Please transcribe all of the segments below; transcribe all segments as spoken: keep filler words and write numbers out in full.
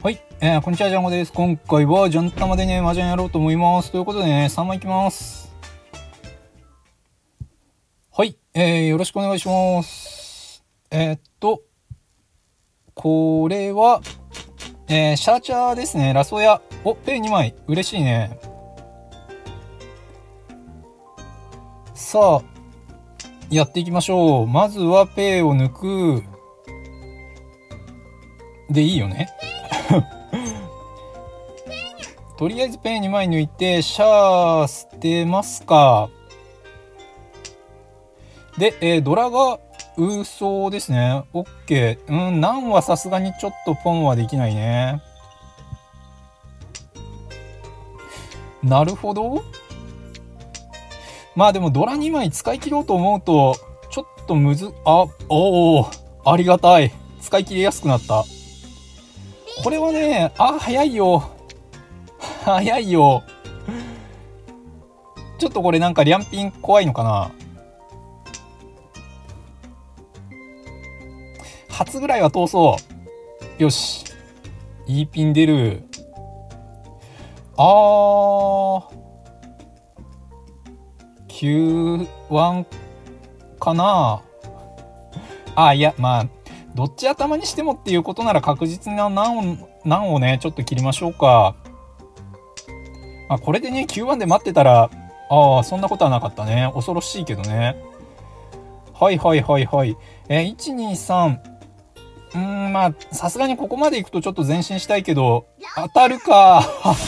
はい、えー、こんにちは、ジャンゴです。今回はジャンタマでね、麻雀やろうと思います。ということでね、さんまいいきます。はい、えー、よろしくお願いします。えー、っと、これは、えー、シャーチャーですね。ラソヤ。お、ペイにまい。嬉しいね。さあ、やっていきましょう。まずはペイを抜く。でいいよね。とりあえずペイにまい抜いて、シャー捨てますか。で、えー、ドラがウーソーですね。オッケー。うん、ナンはさすがにちょっとポンはできないね。なるほど。まあでもドラにまい使い切ろうと思うと、ちょっとむず、あ、おお、ありがたい。使い切りやすくなった。これはね、あ、早いよ。早いよ。ちょっとこれなんかリャンピン怖いのかな。初ぐらいは通そう。よし。いいピン出る。あー。きゅうワンかな。あ、いや、まあ、どっち頭にしてもっていうことなら確実な難を、難をね、ちょっと切りましょうか。まあ、これでね、きゅうワンで待ってたら、ああ、そんなことはなかったね。恐ろしいけどね。はいはいはいはい。えー、いち、に、さん。うーん、まあ、さすがにここまで行くとちょっと前進したいけど、当たるか。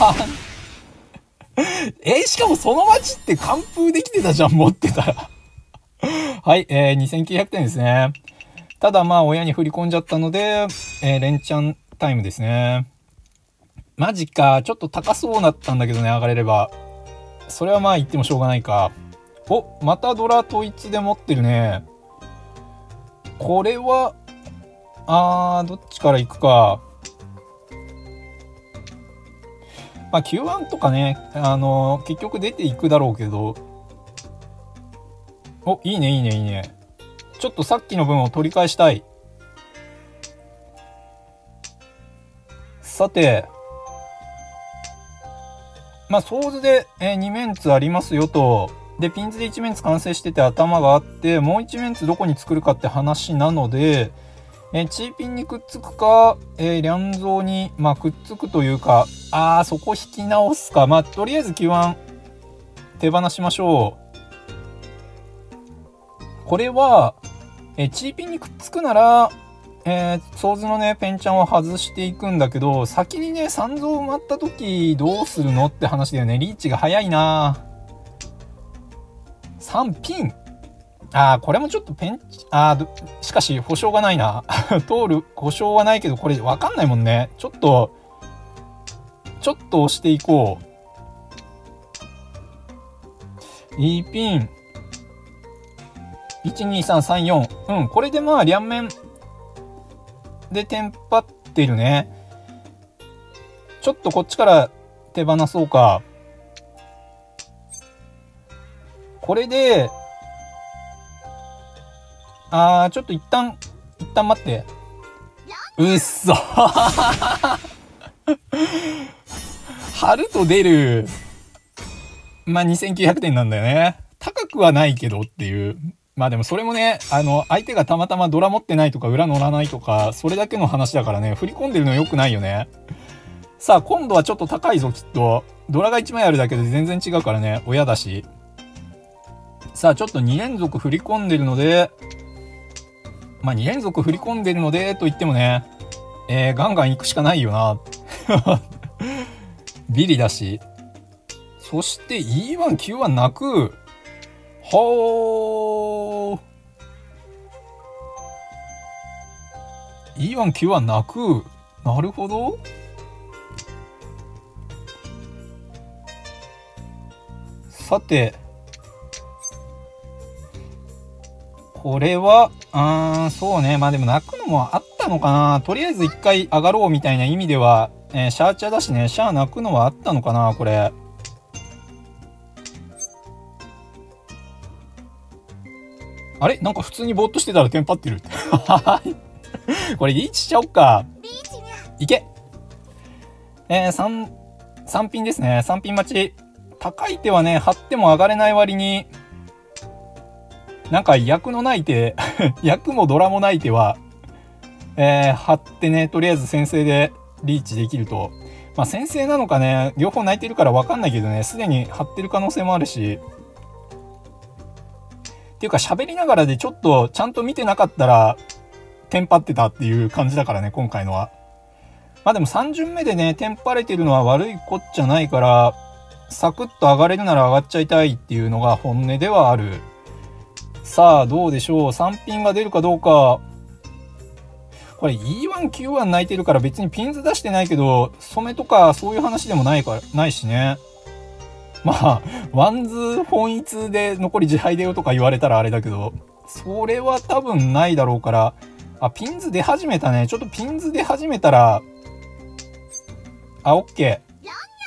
えー、しかもその町って完封できてたじゃん、持ってたら。はい、えー、にせんきゅうひゃくてんですね。ただまあ、親に振り込んじゃったので、えー、連チャンタイムですね。マジか。ちょっと高そうだったんだけどね、上がれれば。それはまあ言ってもしょうがないか。お、またドラ統一で持ってるね。これは、あー、どっちから行くか。まあ、きゅうワンとかね、あのー、結局出ていくだろうけど。お、いいね、いいね、いいね。ちょっとさっきの分を取り返したい。さて、まあ、ソーズで、えー、にメンツありますよと。で、ピンズでいちメンツ完成してて頭があって、もういちメンツどこに作るかって話なので、えー、チーピンにくっつくか、えー、リャンゾーに、まあ、くっつくというか、あー、そこ引き直すか。まあ、とりあえずきゅうワン手放しましょう。これは、えー、チーピンにくっつくなら、えー、ソーズのね、ペンチャンを外していくんだけど、先にね、さんゾー埋まった時どうするのって話だよね。リーチが早いな。さんピン。ああ、これもちょっとペンチ、ああ、しかし保証がないな。通る保証はないけど、これわかんないもんね。ちょっと、ちょっと押していこう。いいピン。いち、に、さん、さん、よん。うん、これでまあ、両面でテンパってるね。ちょっとこっちから手放そうか。これで、あー、ちょっと一旦、一旦待って。うっそ春と出る。まあ、にせんきゅうひゃくてんなんだよね。高くはないけどっていう。まあでもそれもね、あの、相手がたまたまドラ持ってないとか裏乗らないとか、それだけの話だからね、振り込んでるの良くないよね。さあ、今度はちょっと高いぞ、きっと。ドラがいちまいあるだけで全然違うからね、親だし。さあ、ちょっとに連続振り込んでるので、まあに連続振り込んでるので、と言ってもね、えー、ガンガン行くしかないよな。ビリだし。そして イーワン、キューワン 泣く。ほー。イーワン、キューワン 泣く。なるほど。さて。これは、うーん、そうね。まあでも泣くのもあったのかな。とりあえず一回上がろうみたいな意味では、えー、シャーチャーだしね。シャー泣くのはあったのかな、これ。あれなんか普通にぼーっとしてたらテンパってる。これリーチしちゃおっか。いけえー、さん、さんピンですね。さんピン待ち。高い手はね、張っても上がれない割に、なんか役のない手、役もドラもない手は、えー、張ってね、とりあえず先制でリーチできると。まあ先制なのかね、両方泣いてるからわかんないけどね、すでに張ってる可能性もあるし。っていうか喋りながらでちょっとちゃんと見てなかったら、テンパってたっていう感じだからね、今回のは。まあでもさん巡目でね、テンパれてるのは悪いこっちゃないから、サクッと上がれるなら上がっちゃいたいっていうのが本音ではある。さあ、どうでしょう。さんピンが出るかどうか。これ イーワン、キューワン 泣いてるから別にピンズ出してないけど、染めとかそういう話でもないから、ないしね。まあ、ワンズ本一で残り自敗だよとか言われたらあれだけど、それは多分ないだろうから、あ、ピンズ出始めたね。ちょっとピンズ出始めたら、あ、オッケー。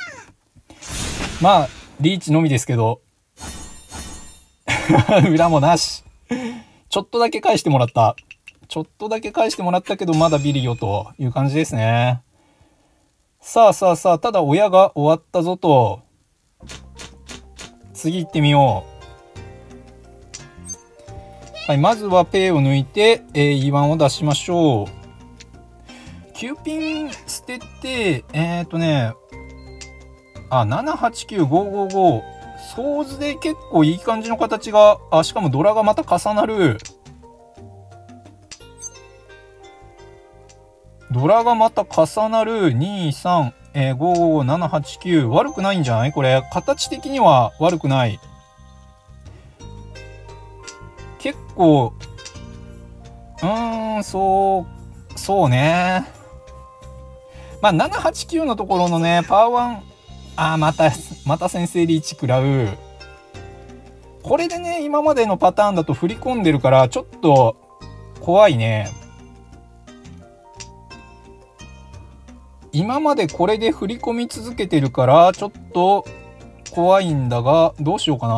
まあ、リーチのみですけど。裏もなし。ちょっとだけ返してもらった。ちょっとだけ返してもらったけど、まだビリよという感じですね。さあさあさあ、ただ親が終わったぞと。次行ってみよう。はい、まずはペイを抜いて、えー、イーワン を出しましょう。きゅうピン捨てて、えっとね、あ、ななはちきゅうごごご。ソーズで結構いい感じの形が、あ、しかもドラがまた重なる。ドラがまた重なる。に、さん、えー、ごごご、ななはちきゅう。悪くないんじゃないこれ。形的には悪くない。結構、うーん、そう、そうね。まあ、ななはちきゅうのところのね、パワーワン、あー、また、また先制リーチ食らう。これでね、今までのパターンだと振り込んでるから、ちょっと、怖いね。今までこれで振り込み続けてるから、ちょっと、怖いんだが、どうしようか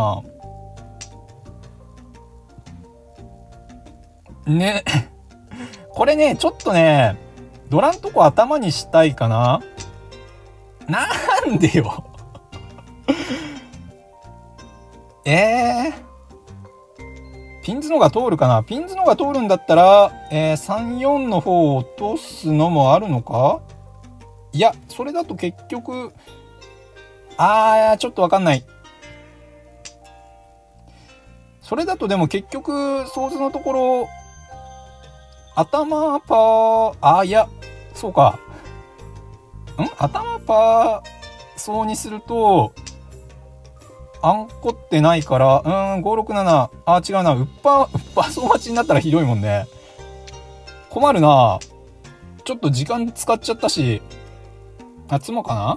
な。ね。これね、ちょっとね、ドラんとこ頭にしたいかな。なんでよ。えー。ピンズのが通るかな。ピンズのが通るんだったら、えー、さん、よんの方を落とすのもあるのか。いや、それだと結局、あー、ちょっとわかんない。それだとでも結局、ソーズのところ、頭パー、あ、いや、そうか。ん頭パー、そうにすると、あんこってないから、うーん、ご、ろく、なな。あ、違うな。ウッパー、ウッパー総待ちになったらひどいもんね。困るな。ちょっと時間使っちゃったし。あ、つもかな。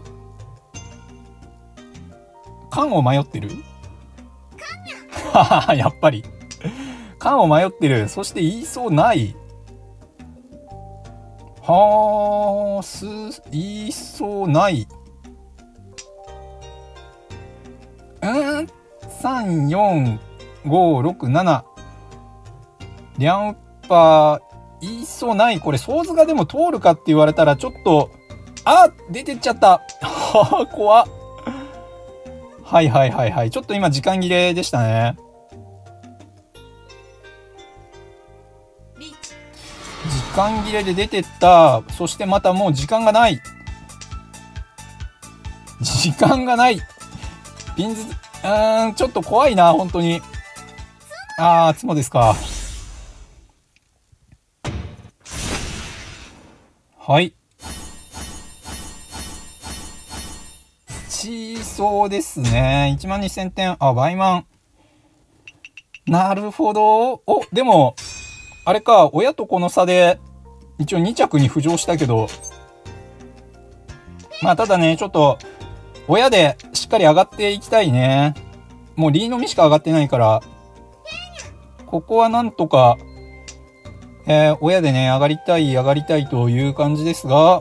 缶を迷ってるははは、やっぱり。缶を迷ってる。そして言いそうない。はー、す、言いそうない。うーん、さん、よん、ご、ろく、なな。リャンウッパー、言いそうない。これ、ソーズがでも通るかって言われたら、ちょっと、あ、出てっちゃった。はぁ、怖っ。はいはいはいはい。ちょっと今、時間切れでしたね。時間切れで出てった。そしてまたもう時間がない。時間がない。ピンズ、うーん、ちょっと怖いな、本当に。あー、つもですか。はい。ちそうですね。いちまんにせんてん。あ、倍満。なるほど。お、でも、あれか、親とこの差で、一応に着に浮上したけど、まあ、ただね、ちょっと、親でしっかり上がっていきたいね。もうリーのみしか上がってないから、ここはなんとか、えー、親でね、上がりたい、上がりたいという感じですが、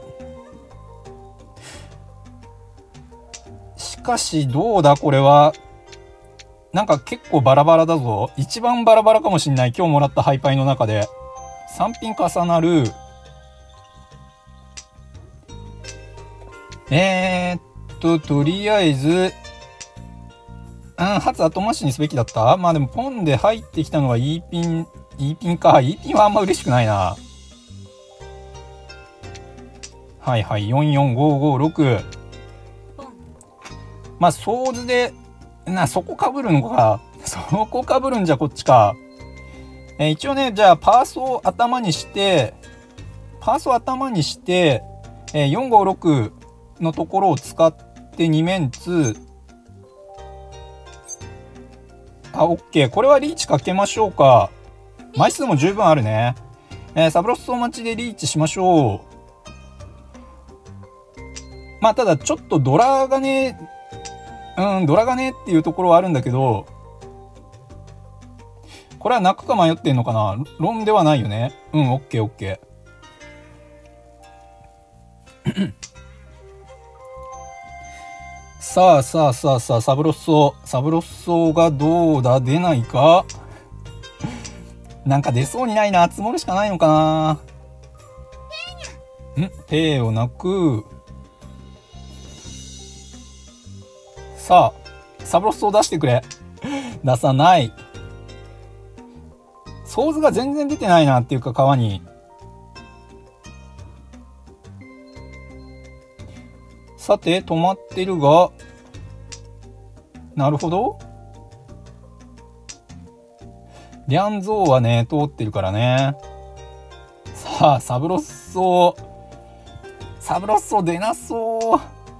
しかし、どうだこれは。なんか結構バラバラだぞ。一番バラバラかもしんない。今日もらったハイパイの中で。さんピン重なる。ええー、っと、とりあえず、うん、初後回しにすべきだった。まあでも、ポンで入ってきたのは E ピン、E ピンか。E ピンはあんま嬉しくないな。はいはい、よんよんごごろく。まあ、ソーズで、な、そこ被るのか。そこ被るんじゃこっちか。えー、一応ね、じゃあ、パースを頭にして、パースを頭にして、えー、よんごろくのところを使ってに面通。あ、OK。これはリーチかけましょうか。枚数も十分あるね。えー、サブロッソ待ちでリーチしましょう。まあ、ただちょっとドラがね、うん、ドラがねっていうところはあるんだけど、これは泣くか迷ってんのかな。ロンではないよね。うん、オッケーオッケー。さあさあさあさあ、サブロッソ。サブロッソがどうだ、出ないか。なんか出そうにないな。積もるしかないのかな。んペイを泣く。さあ、サブロッソを出してくれ。出さない。ソーズが全然出てないなっていうか、川に。さて、止まってるが、なるほど。リャンゾーはね、通ってるからね。さあ、サブロッソ。サブロッソ出なそう。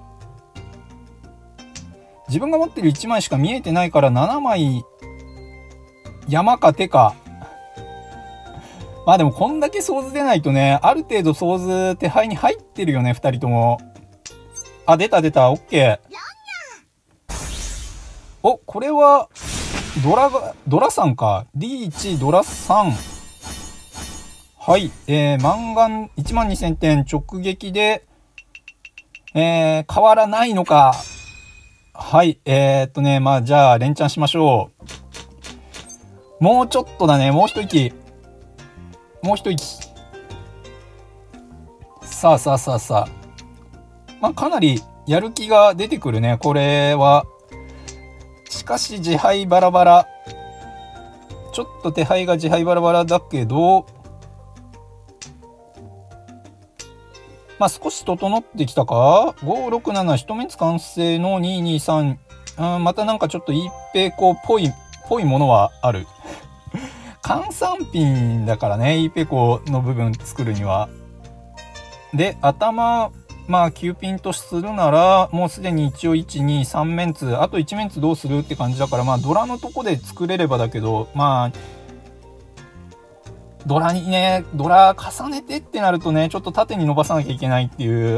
自分が持ってるいちまいしか見えてないからななまい山か手か。まあでもこんだけソーズ出ないとね、ある程度ソーズ手配に入ってるよね、ふたりとも。あ、出た出た、オッケー。お、これは、ドラが、ドラさんか。リーチ、ドラさん。はい、えー、マンガンいちまんにせんてん直撃で、えー、変わらないのか。はい、えー、っとね、まあじゃあ連チャンしましょう。もうちょっとだね、もう一息。もう一息。さあさあさあさあ。まあかなりやる気が出てくるね、これは。しかし自敗バラバラ。ちょっと手配が自敗バラバラだけど、まあ少し整ってきたか ?ご、ろく、なな、一目完成のに、に、さん。うん、またなんかちょっと一平子っぽい、ぽいものはある。換算ピンだからね、イーペコの部分作るには。で、頭、まあきゅうピンとするなら、もうすでに一応いち、に、さん面通、あといち面通どうするって感じだから、まあドラのとこで作れればだけど、まあ、ドラにね、ドラ重ねてってなるとね、ちょっと縦に伸ばさなきゃいけないっていう、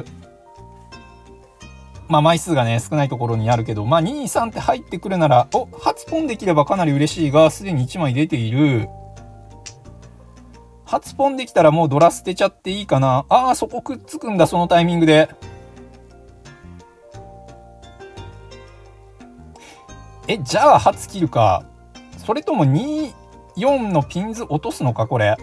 まあ枚数がね、少ないところにあるけど、まあに、さんって入ってくるなら、お、初ポンできればかなり嬉しいが、すでにいちまい出ている。初ポンできたらもうドラ捨てちゃっていいかな。ああ、そこくっつくんだ、そのタイミングで。え、じゃあ初切るか。それともに、よんのピンズ落とすのか、これ。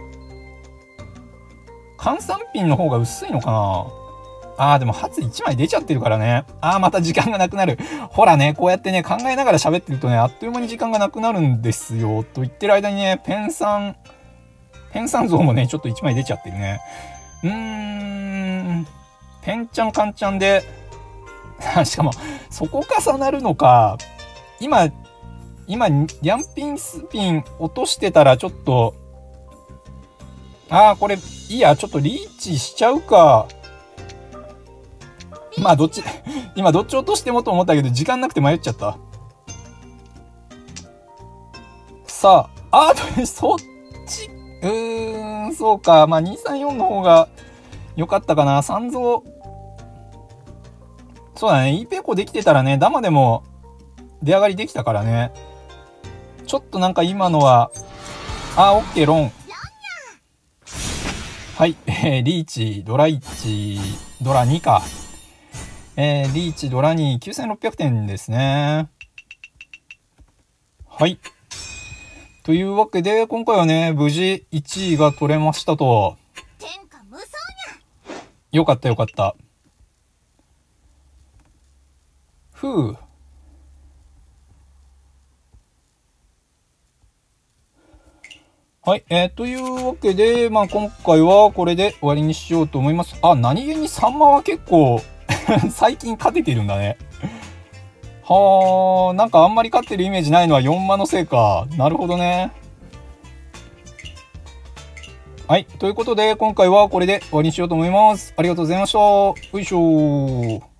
換算ピンの方が薄いのかな。ああ、でも初いちまい出ちゃってるからね。ああ、また時間がなくなる。ほらね、こうやってね、考えながら喋ってるとね、あっという間に時間がなくなるんですよ。と言ってる間にね、ペンさん、ペンさん像もね、ちょっといちまい出ちゃってるね。うーん、ペンちゃんカンちゃんで、しかも、そこ重なるのか。今、今、リャンピンスピン落としてたらちょっと、ああ、これ、いいや、ちょっとリーチしちゃうか。まあ、どっち、今どっち落としてもと思ったけど、時間なくて迷っちゃった。さあ、あー、そっち、うーん、そうか。まあ、に、さん、よんの方が良かったかな。さんぞう。そうだね。イーペコできてたらね、ダマでも出上がりできたからね。ちょっとなんか今のは、あー、オッケー、ロン。はい、えー、リーチ、ドラいち、ドラにか。えー、リーチ、ドラに、きゅうせんろっぴゃくてんですね。はい。というわけで、今回はね、無事いちいが取れましたと。よかったよかった。 ふう。はい。えー、というわけで、まあ今回はこれで終わりにしようと思います。あ、何気にサンマは結構最近勝ててるんだね。はあ、なんかあんまり勝ってるイメージないのはよんマのせいか。なるほどね。はい。ということで、今回はこれで終わりにしようと思います。ありがとうございました。よいしょー。